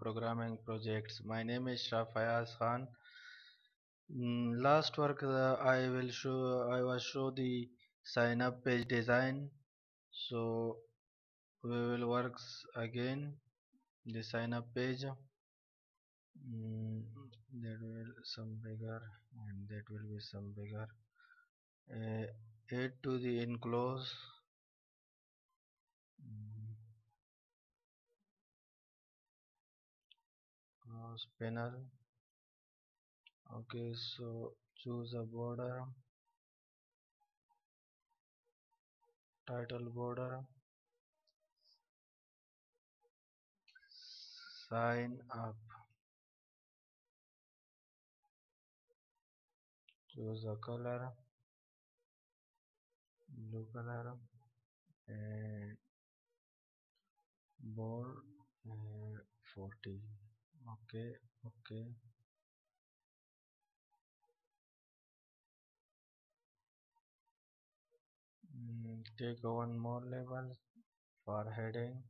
programming projects. My name is Shah Fayaz Khan. Last work I will show the sign up page design. So we will work again the sign up page. That will some bigger and that will be some bigger. Add to the enclose. Mm, Close panel. Okay, so choose a border, title border, sign up, choose a color, blue color, and bold, and 40. Okay, okay. Take one more level for heading,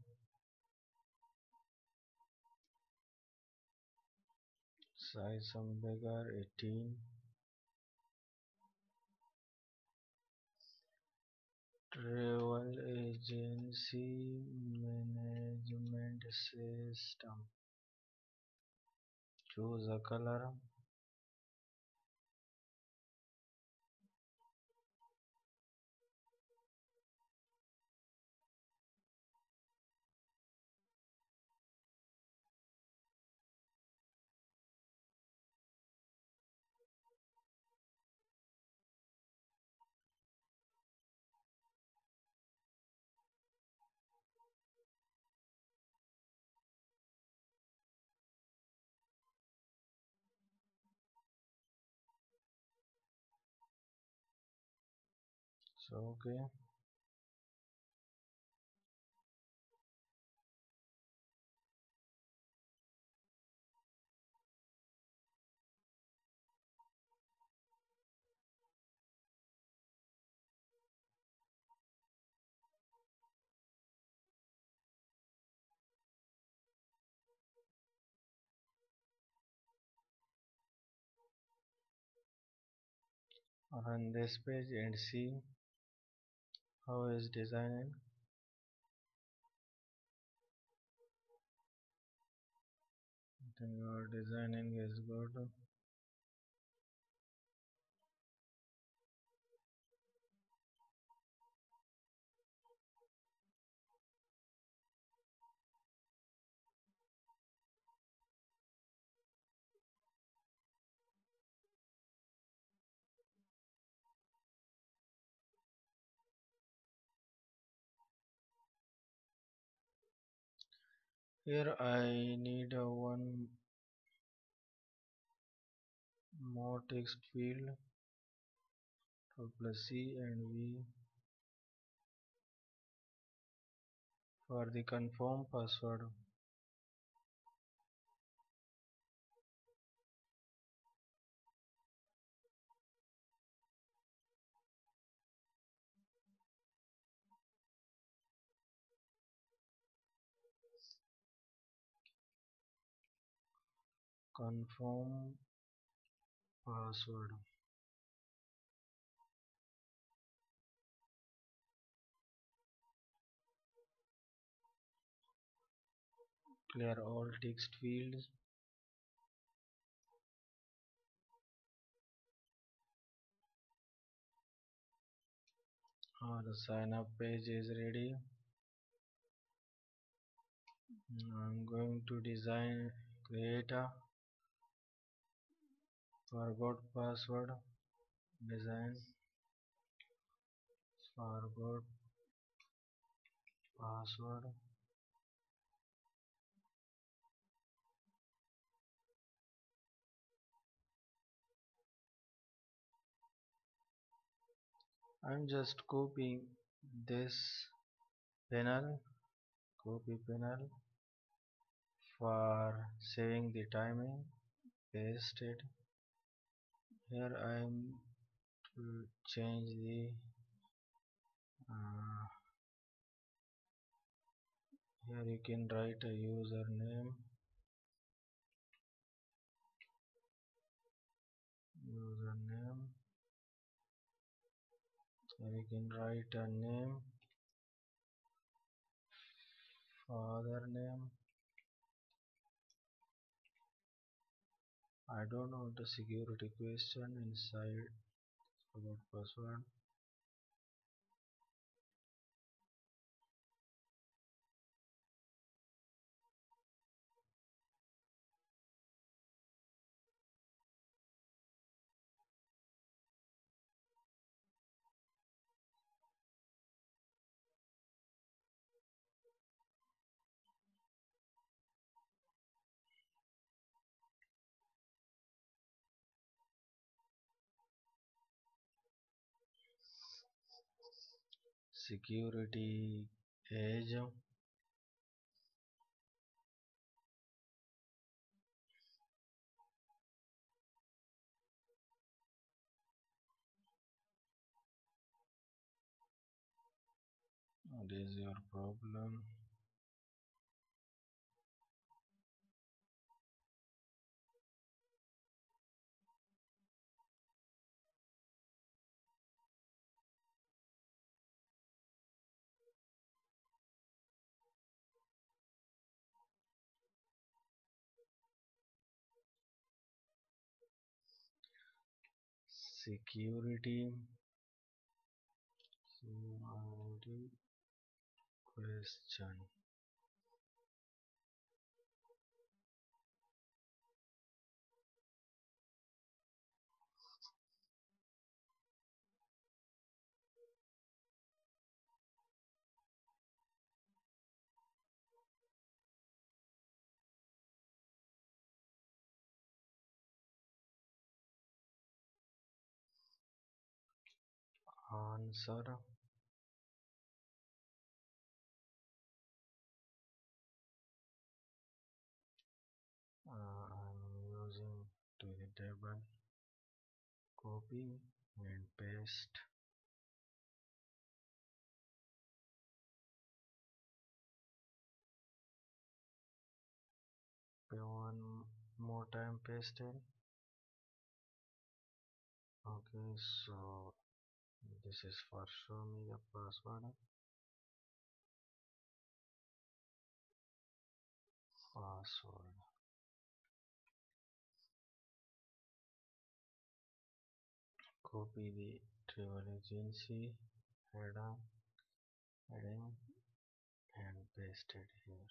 size some bigger, 18. Travel agency management system. Choose a color. So okay. Run this page and see how is designing. I think your designing is good. Here I need one more text field for plus C and V for the confirm password. Confirm password. Clear all text fields. The sign up page is ready. I'm going to create a forgot password design, forgot password. I'm just copying this panel, copy panel for saving the timing, paste it. Here I'm to change the uh, here you can write a username and you can write a name, father name. I don't want a security question inside about password. Security age, what is your problem? Security, security question. Answer. I'm using to the table, copy and paste. One more time pasted. Okay, so this is for show me the password. Password. Copy the travel agency heading and paste it here.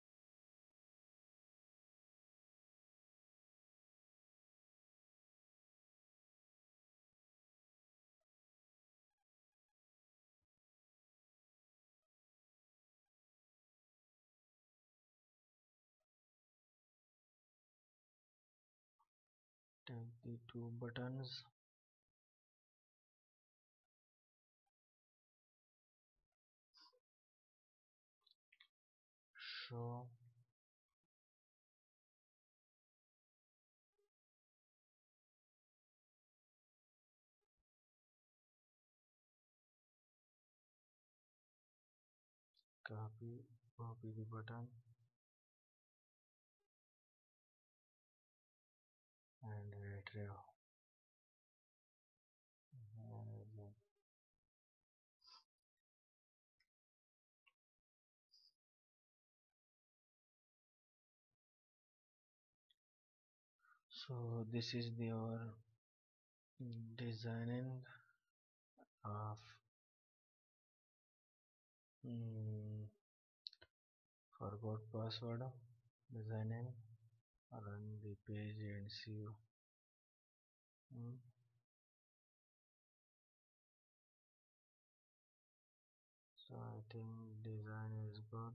Take the two buttons, show, copy the button and retrieve. So this is our designing of mm, forgot password designing. Run the page and see. Mm, so I think design is good.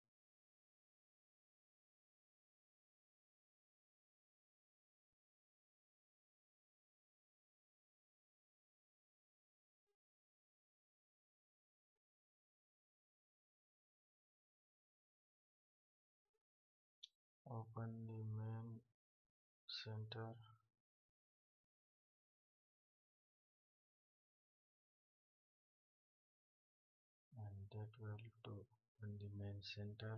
Open the main center and that will to open the main center.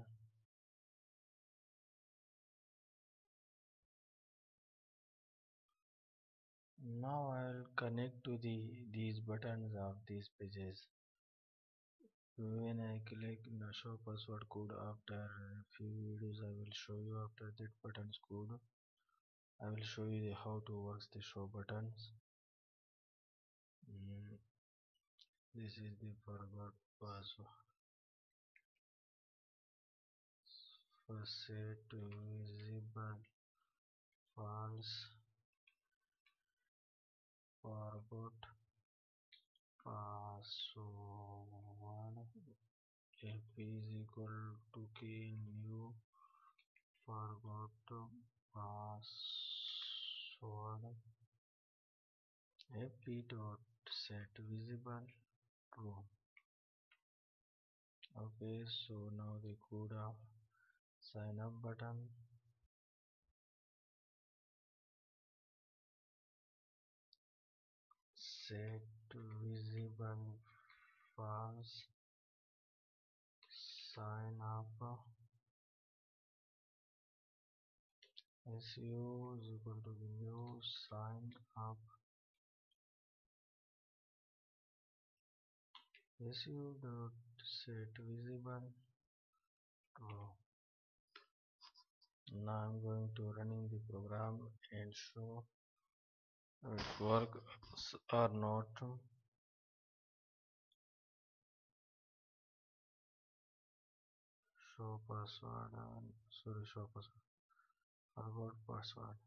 Now I'll connect to these buttons of these pages. When I click the show password code after a few videos, I will show you after that buttons code. I will show you how to work the show buttons. Mm, this is the forgot password. First set to visible false forgot password if is equal to key new forgot password fp dot set visible true. Okay, so now the code of sign up button. Set visible false sign up SEO is equal to the new sign up SEO dot set visible true. Now I'm going to running the program and show it works or not. Show password and sorry show password forgot password.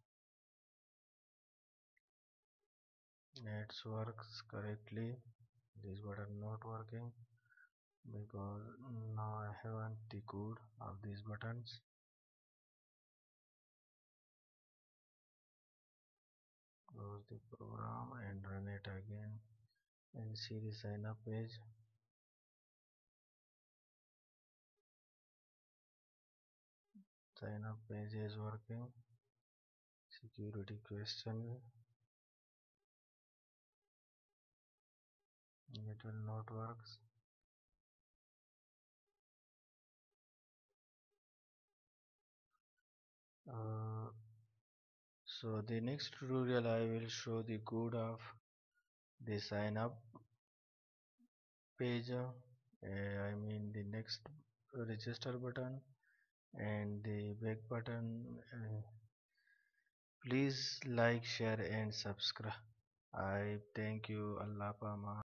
It works correctly. This button not working because now I haven't the code of these buttons. Close the program and run it again and see the sign up page. Sign up page is working. Security question, it will not work. uh, so the next tutorial I will show the code of the sign up page, I mean the next register button and the back button. Please like, share and subscribe. I thank you. Allah Pama.